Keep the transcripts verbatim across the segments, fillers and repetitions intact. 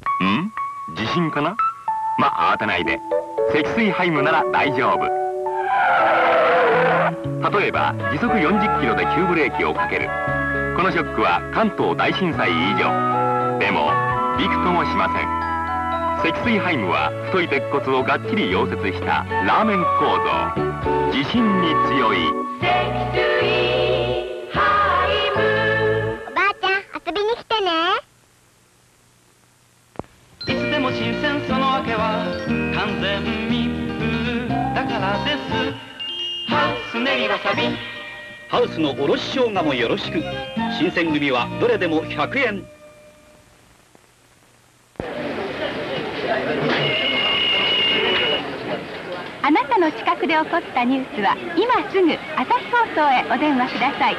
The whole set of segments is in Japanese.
地震かな。まあ慌てないで。積水ハイムなら大丈夫。例えば時速よんじゅっキロで急ブレーキをかける。このショックは関東大震災以上。でもびくともしません。積水ハイムは太い鉄骨をがっちり溶接したラーメン構造。地震に強い積水ハイム。 おばあちゃん遊びに来てね。 いつでも新鮮、そのわけは完全密封だからです。ハウス練りわさび。 ハウスのおろし生姜もよろしく。新選組はどれでもひゃくえん。 あなたの近くで起こったニュースは今すぐ朝日放送へお電話ください。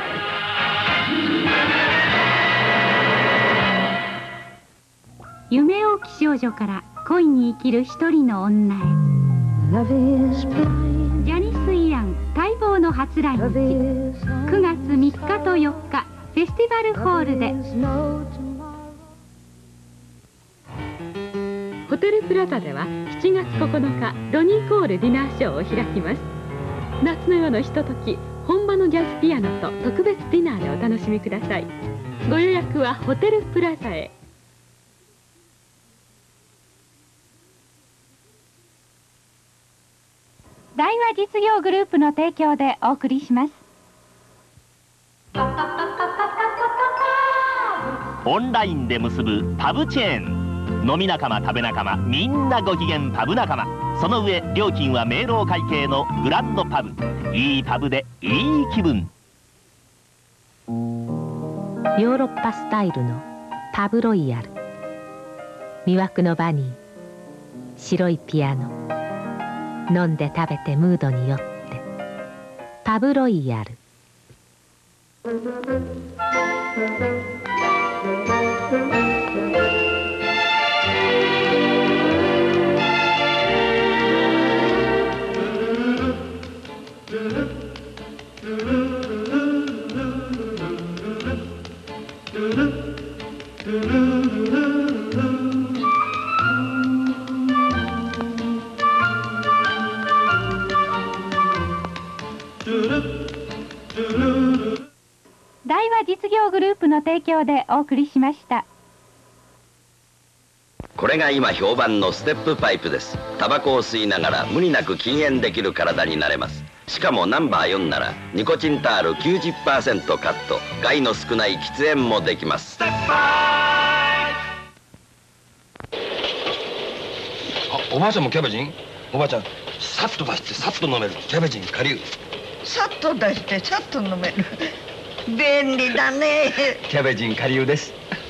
夢多き少女から恋に生きる一人の女へ。ジャニス・イアン待望の初来日。くがつみっかとよっかフェスティバルホールで。ホテルプラザではしちがつここのかロニー・コールディナーショーを開きます。夏の夜のひととき、本場のジャズピアノと特別ディナーでお楽しみください。ご予約はホテルプラザへ。大和実業グループの提供でお送りします。 オンラインで結ぶパブチェーン。飲み仲間食べ仲間みんなご機嫌パブ仲間。その上料金は明朗会計のグランドパブ。いいパブでいい気分。 ヨーロッパスタイルのパブロイヤル。魅惑のバニー、白いピアノ、飲んで食べてムードによってパブロイヤル。 大和実業グループの提供でお送りしました。 これが今評判のステップパイプです。タバコを吸いながら無理なく禁煙できる体になれます。しかもナンバーよんならニコチンタール きゅうじゅっパーセント カット、害の少ない喫煙もできます。ステップパイプ。 あ、おばあちゃんもキャベジン。おばあちゃんさっと出してさっと飲めるキャベジン顆粒。 さっと出してさっと飲める。便利だね。 キャベジン顆粒です。